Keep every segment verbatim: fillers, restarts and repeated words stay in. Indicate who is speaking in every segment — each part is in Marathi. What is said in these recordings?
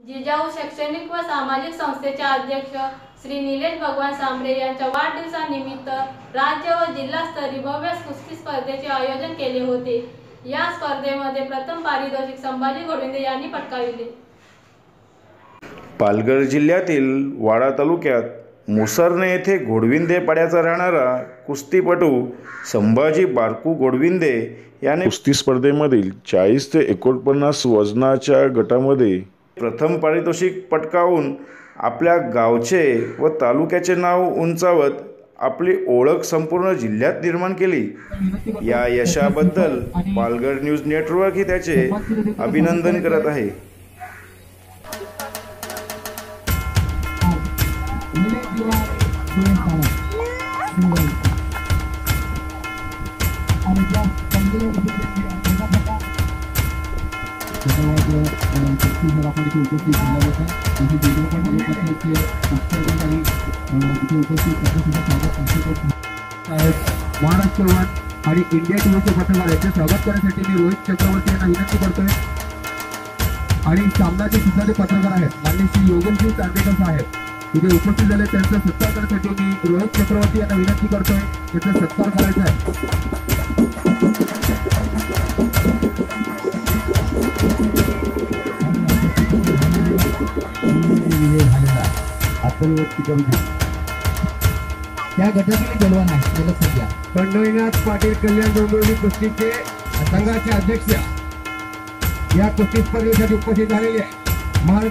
Speaker 1: जिजाऊ शैक्षणिक व सामाजिक संस्थेचे अध्यक्ष श्री निलेश भगवान सांबरे यांच्या वाढदिवसानिमित्त राज्य व जिल्हास्तरीय भव्य कुस्ती स्पर्धेचे आयोजन केले होते। या स्पर्धेमध्ये प्रथम पारितोषिक संभाजी घोडविंदे यांनी पटकाविले।
Speaker 2: पालघर जिल्ह्यातील वाडा तालुक्यात मुसरणे येथे घोडविंदे पाड्याचा राहणारा कुस्तीपटू संभाजी बारकू घोडविंदे याने कुस्ती स्पर्धेमधील चाळीस ते एकोणपन्नास वजनाच्या गटामध्ये प्रथम पारितोषिक पटकावून आपल्या गावचे व तालुक्याचे नाव उंचावत आपली ओळख संपूर्ण जिल्ह्यात निर्माण केली। या यशाबद्दल पालघर न्यूज नेटवर्क ही त्याचे अभिनंदन करत आहे।
Speaker 3: महाराष्ट्र वन आणि इंडिया टीमचे पत्रकार याचे स्वागत करण्यासाठी मी रोहित चक्रवर्ती यांना विनंती करतोय आणि सामनाचे सुद्धा पत्रकार आहेत माननीय श्री योगेश चांदेकर साहेब इथे उपस्थित झाले, त्यांचा सत्कार करण्यासाठी मी रोहित चक्रवर्ती यांना विनंती करतोय त्यांचा सत्कार करायचा आहे।
Speaker 4: या गटातील जलवान आहे सध्या
Speaker 3: पंढरीनाथ पाटील कल्याण डोंबिवली कुस्तीचे संघाचे अध्यक्ष या कुस्ती स्पर्धेसाठी उपस्थित झालेले आहे।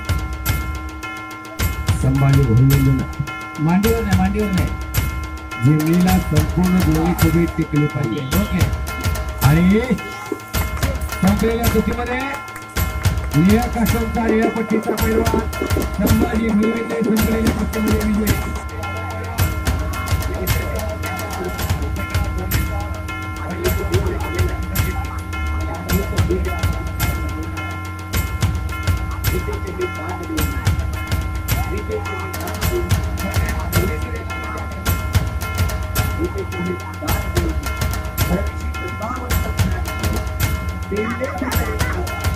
Speaker 3: संभाजी घोडविंदे
Speaker 4: मांडीवर नाही मांडीवर नाही
Speaker 3: जिंकलेला संपूर्ण दोन्ही खुबी टिकली पाहिजे।
Speaker 4: ओके
Speaker 3: आणि संपलेल्या कुस्तीमध्ये निळ्या काष्टांचा निळ्या पट्टीचा पैलवान संभाजी घोडविंदे संपलेल्या कुस्तीमध्ये विजयी।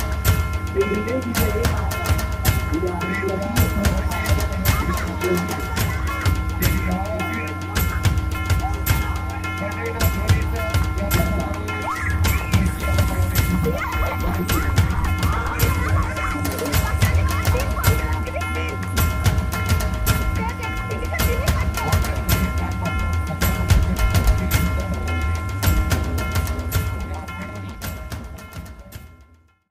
Speaker 3: Thank you.